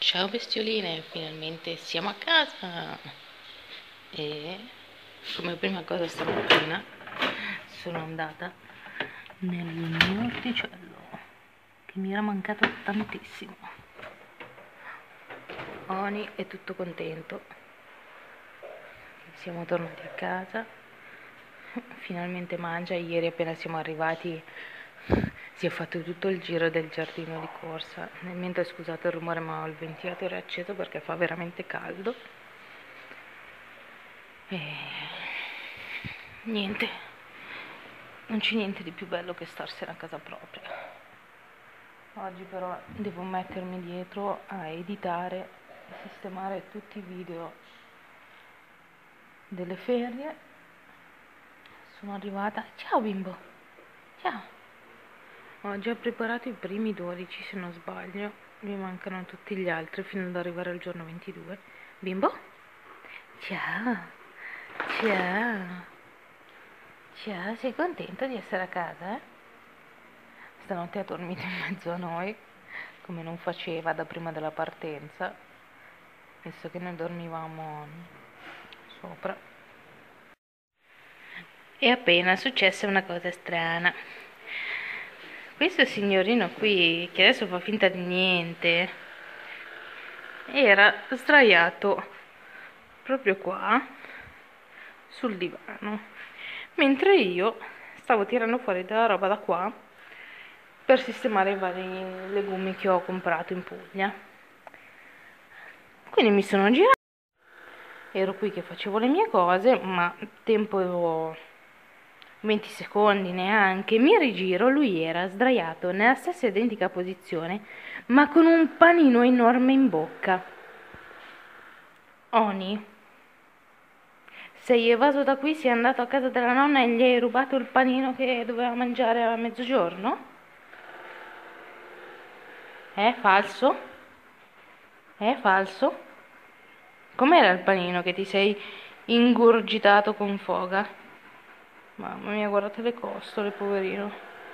Ciao bestioline, finalmente siamo a casa e come prima cosa stamattina sono andata nel mio orticello che mi era mancato tantissimo. Oni è tutto contento, siamo tornati a casa, finalmente mangia. Ieri appena siamo arrivati si è fatto tutto il giro del giardino di corsa. Nel mentre, scusate il rumore, ma ho il ventilatore acceso perché fa veramente caldo. E niente, non c'è niente di più bello che starsene a casa propria. Oggi però devo mettermi dietro a editare e sistemare tutti i video delle ferie. Sono arrivata. Ciao bimbo, ciao. Ho già preparato i primi 12 se non sbaglio, mi mancano tutti gli altri fino ad arrivare al giorno 22. Bimbo? Ciao, ciao, ciao, sei contento di essere a casa? Stanotte ha dormito in mezzo a noi, come non faceva da prima della partenza, visto che noi dormivamo sopra. E appena successa una cosa strana. Questo signorino qui, che adesso fa finta di niente, era sdraiato proprio qua sul divano, mentre io stavo tirando fuori della roba da qua per sistemare i vari legumi che ho comprato in Puglia. Quindi mi sono girata, ero qui che facevo le mie cose, ma tempo 20 secondi neanche, mi rigiro, lui era sdraiato nella stessa identica posizione, ma con un panino enorme in bocca. Oni, sei evaso da qui, sei andato a casa della nonna e gli hai rubato il panino che doveva mangiare a mezzogiorno? È falso? È falso? Com'era il panino che ti sei ingurgitato con foga? Mamma mia, guardate le costole, poverino.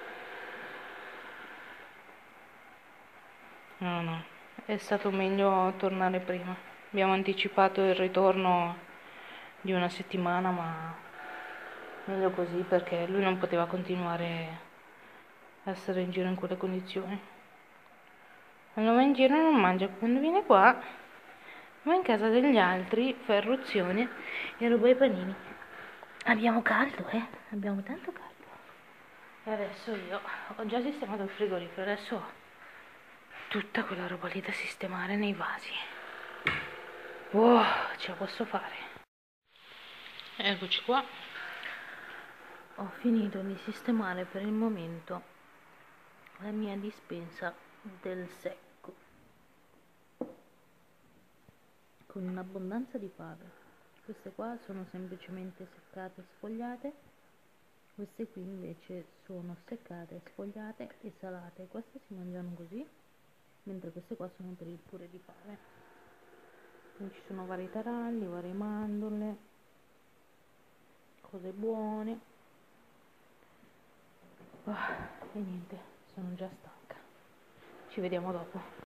No, è stato meglio tornare prima. Abbiamo anticipato il ritorno di una settimana, ma meglio così perché lui non poteva continuare a essere in giro in quelle condizioni. Quando va in giro non mangia, quando viene qua va in casa degli altri, fa irruzione e ruba i panini. Abbiamo caldo, abbiamo tanto caldo. E adesso io ho già sistemato il frigorifero, adesso ho tutta quella roba lì da sistemare nei vasi. Wow, ce la posso fare. Eccoci qua. Ho finito di sistemare per il momento la mia dispensa del secco con un'abbondanza di fave. Queste qua sono semplicemente seccate e sfogliate, queste qui invece sono seccate, sfogliate e salate. Queste si mangiano così, mentre queste qua sono per il purè di fave. Quindi ci sono vari taralli, varie mandorle, cose buone. E niente, sono già stanca. Ci vediamo dopo.